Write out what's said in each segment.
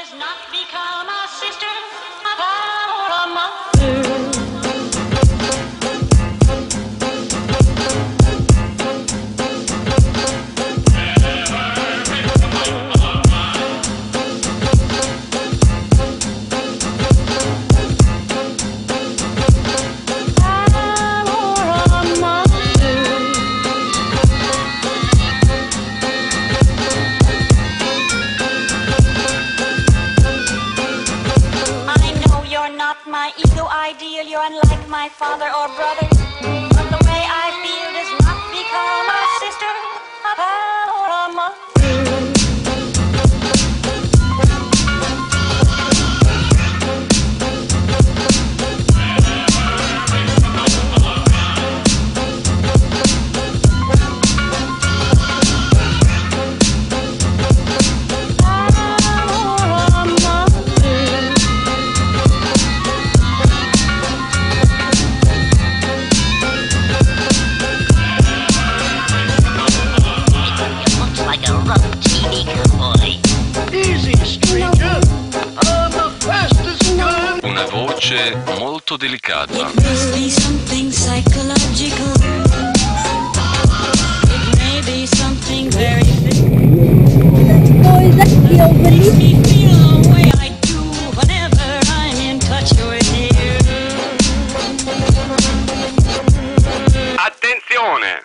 does not become a sister, a father or a mother. My ego ideal, you're unlike my father or brother. But the way I feel does not become a sister, a pal or a mother. Una voce molto delicata. It must be something psychological. It may be something very makes me feel the way I do whenever I'm in touch with you. Attenzione!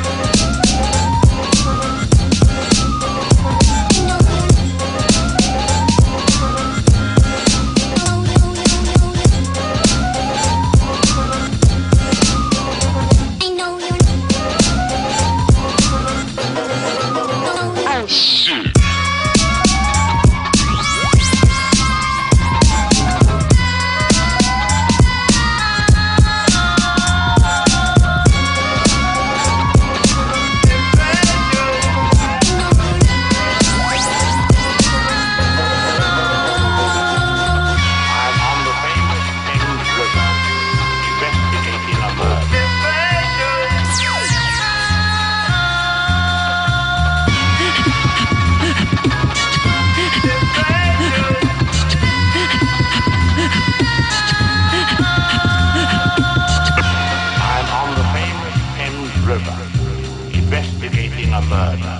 Investigating a murder.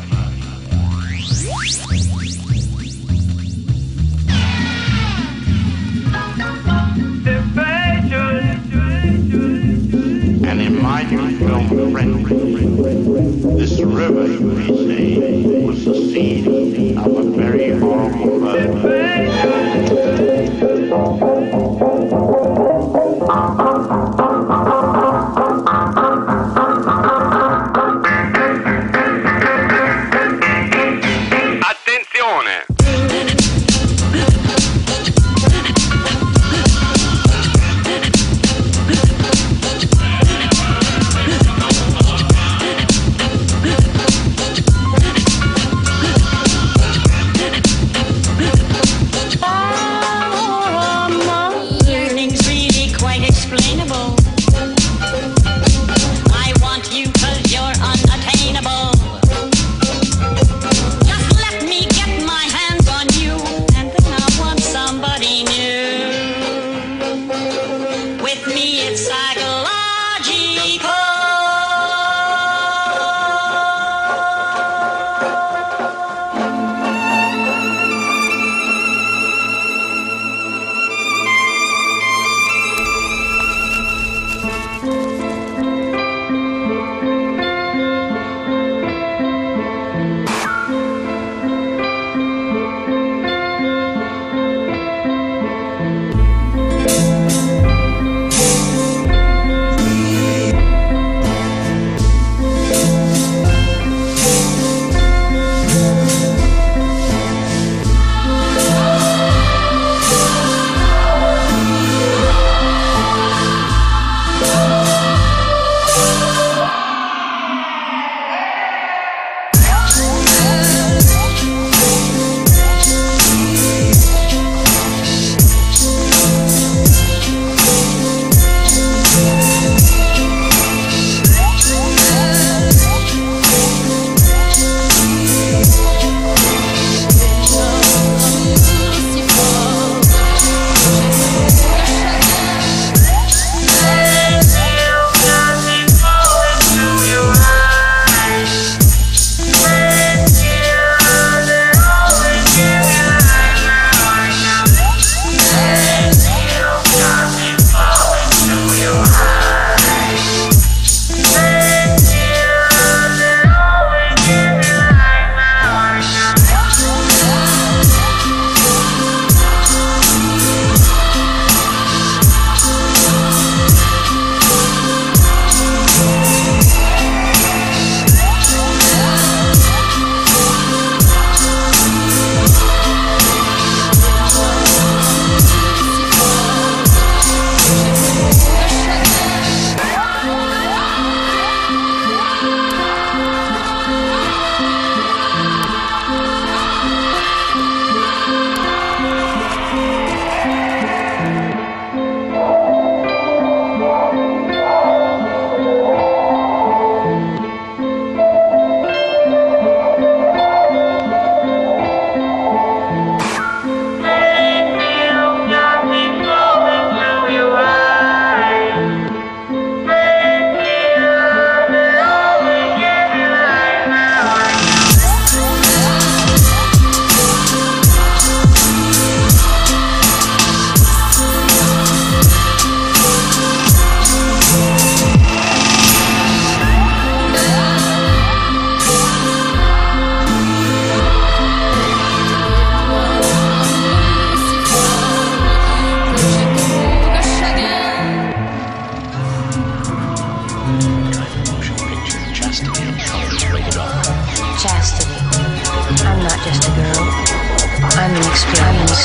And in my new film, Friend, this river, you may say, was the scene of a very horrible murder. Attenzione!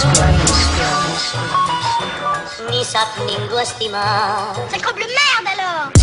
Mi sapningu estimar. Sacre bleu merde alors.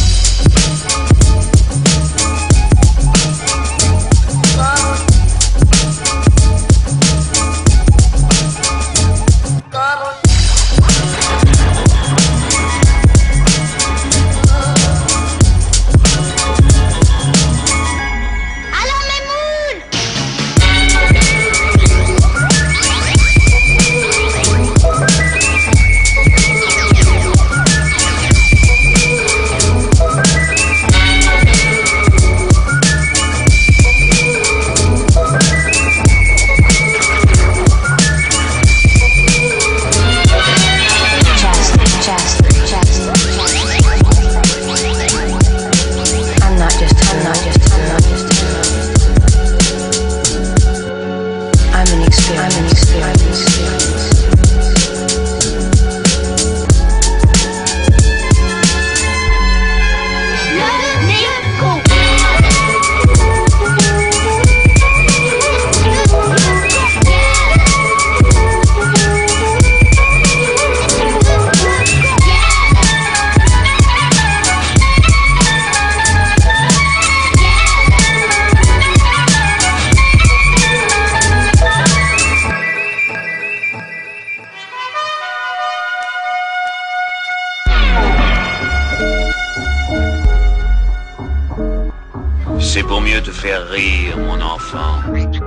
C'est pour mieux te faire rire, mon enfant.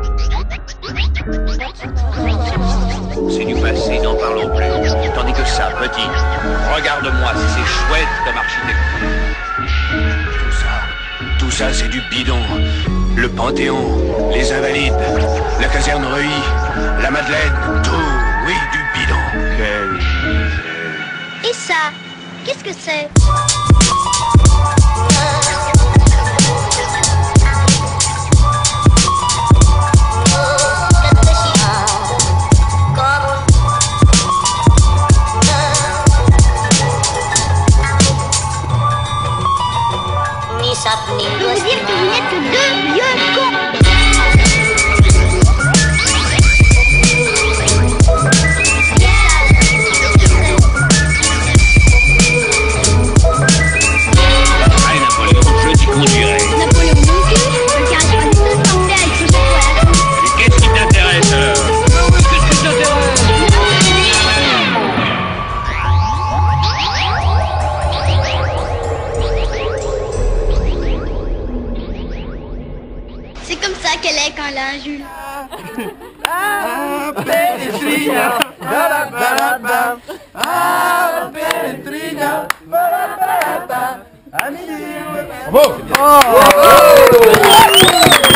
C'est du passé, n'en parlons plus. Tandis que ça, petit, regarde-moi si c'est chouette comme architecture. Tout ça c'est du bidon. Le Panthéon, les Invalides, la caserne Reuilly, la Madeleine, tout, oui, du bidon. Quelle misère. Et ça, qu'est-ce que c'est? Je peux vous dire que vous n'êtes que deux vieux cons. Allez Napoléon, je t'y conduirai. Napoléon non plus, le caractère de tout s'emmener avec ce chapeau à la con. Et qu'est-ce qui t'intéresse alors? Qu'est-ce qui t'intéresse? C'est comme ça qu'elle est quand elle a un Jules. Ah, Pénétrina, ba-da-ba-da-bam. Ah, Pénétrina, ba-da-ba-da-bam. À midi, Bravo!